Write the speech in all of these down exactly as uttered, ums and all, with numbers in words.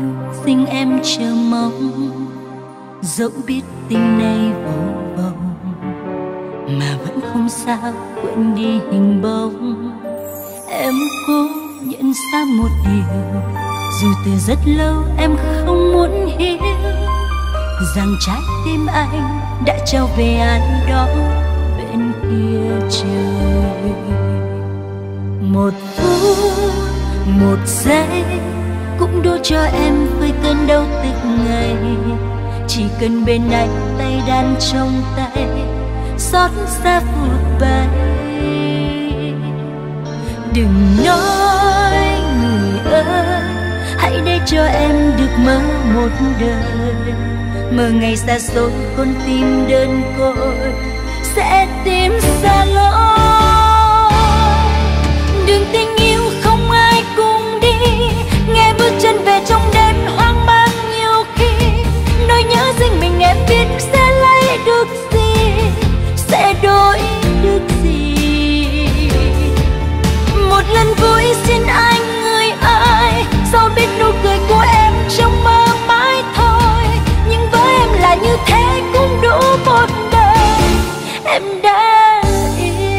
yêu xin em chờ mong, dẫu biết tình này vô vọng mà vẫn không sao quên đi hình bóng. Em cố nhận ra một điều, dù từ rất lâu em không muốn hiểu rằng trái tim anh đã trao về ai đó bên kia trời. Một phút, một giây cũng đủ cho em vơi cơn đau từng ngày. Chỉ cần bên anh tay đàn trong tay, xót xa phút bay. Đừng nói người ơi, hãy để cho em được mơ một đời. Mơ ngày xa xôi con tim đơn côi sẽ tìm xa lối. Đường tình yêu không ai cùng đi, nghe bước chân về trong đêm hoang mang. Nhiều khi nỗi nhớ riêng mình em biết sẽ lấy được gì, sẽ đổi được gì. Một lần vui xin anh người ơi, sao biết nụ cười của em trong mơ mãi thôi. Nhưng với em là như thế cũng đủ một đời em đã yêu.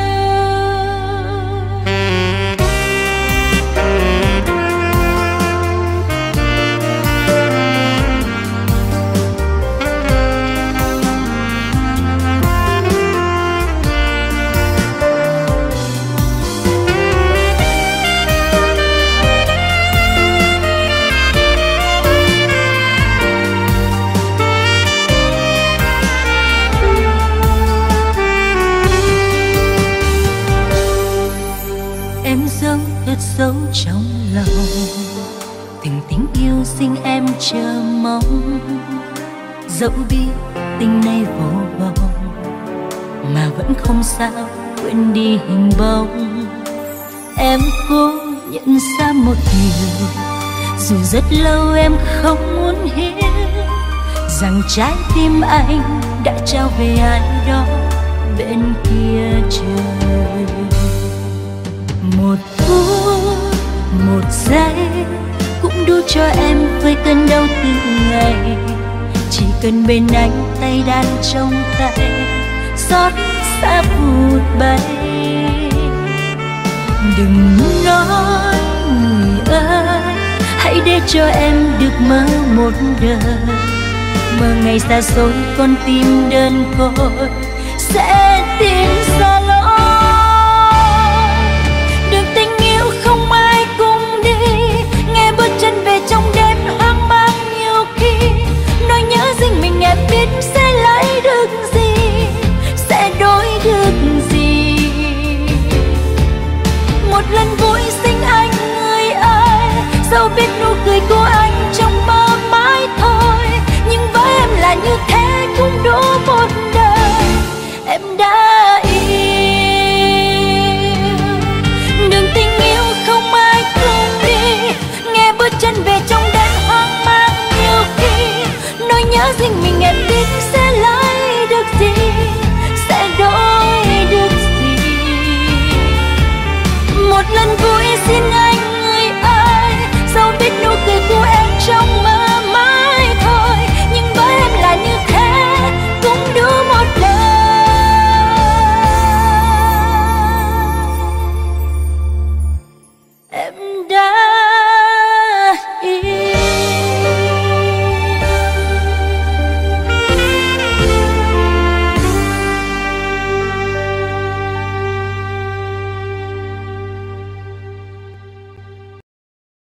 Sâu trong lòng từng tiếng yêu xin em chờ mong, dẫu biết tình này vô vọng mà vẫn không sao quên đi hình bóng. Em cố nhận ra một điều, dù rất lâu em không muốn hiểu rằng trái tim anh đã trao về ai đó bên kia trời. Một phút, một giây cũng đủ cho em vơi cơn đau từng ngày. Chỉ cần bên anh tay đàn trong tay, xót xa phút bay. Đừng nói người ơi, hãy để cho em được mơ một đời. Mơ ngày xa xôi con tim đơn côi sẽ tìm xa lối. Không ai cùng đi, nghe bước chân về trong đêm hoang mang. Nhiều khi nỗi nhớ riêng mình em biết sẽ lấy được gì, sẽ đổi được gì. Một lần vui sinh anh người ơi, dẫu biết nụ cười của anh trong mơ mãi thôi. Nhưng với em là như thế cũng đủ một đời em đã yêu. Đường tình yêu không ai cùng đi, nghe bước chân về trong đêm hoang mang. Nhiều khi nỗi nhớ riêng mình